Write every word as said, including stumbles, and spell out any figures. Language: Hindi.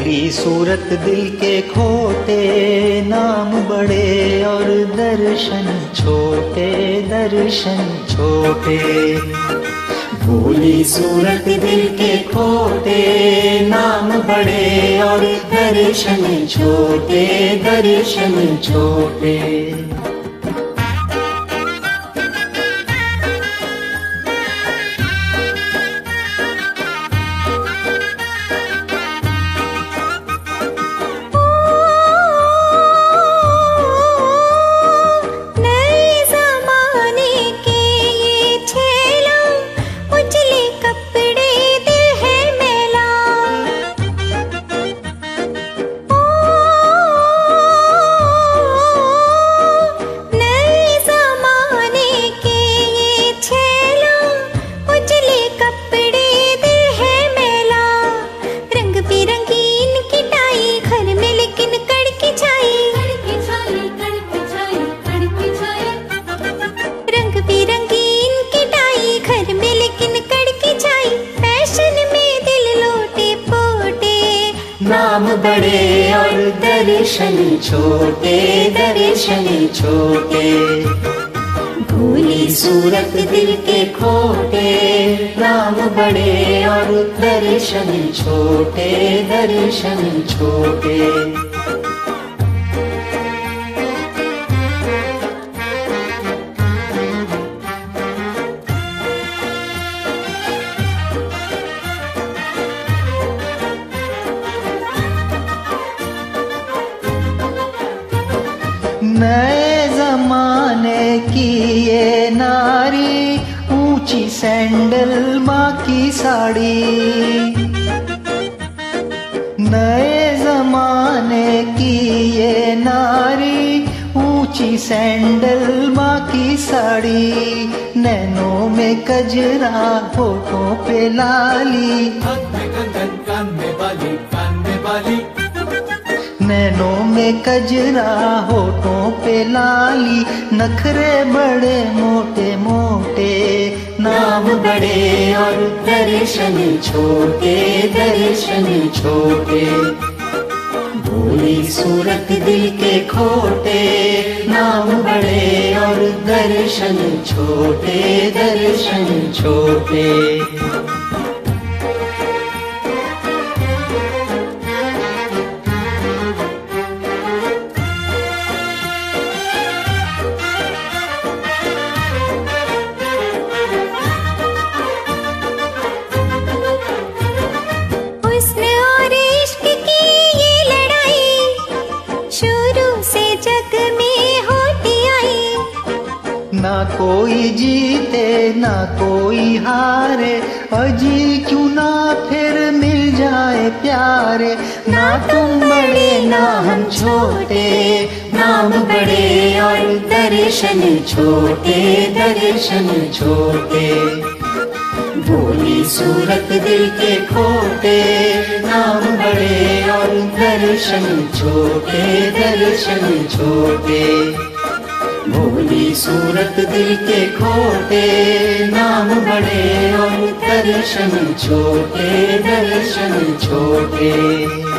भोली सूरत दिल के खोटे, नाम बड़े और दर्शन छोटे, दर्शन छोटे। भोली सूरत दिल के खोटे, नाम बड़े और दर्शन छोटे, दर्शन छोटे। नाम बड़े और दर्शन छोटे, दर्शन छोटे। भोली सूरत दिल के खोटे, नाम बड़े और दर्शन छोटे, दर्शन छोटे। नए जमाने की ये नारी, ऊंची सैंडल माँ की साड़ी। नए जमाने की ये नारी, ऊंची सैंडल माँ की साड़ी। नैनों में कजरा, होठों पे लाली, कान में बाली, कान में बाली। नैनों में कजरा, होठों पे लाली, नखरे बड़े मोटे मोटे। नाम बड़े और दर्शन छोटे, दर्शन छोटे। भोली सूरत दिल के खोटे, नाम बड़े और दर्शन छोटे, दर्शन छोटे। ना कोई जीते ना कोई हारे, अजी क्यों ना फिर मिल जाए प्यारे। ना तुम बड़े ना हम छोटे, नाम बड़े और दर्शन छोटे, दर्शन छोटे। भोली सूरत दिल के खोटे, नाम बड़े और दर्शन छोटे, दर्शन छोटे। भोली सूरत दिल के खोटे, नाम बड़े और दर्शन छोटे, दर्शन छोटे।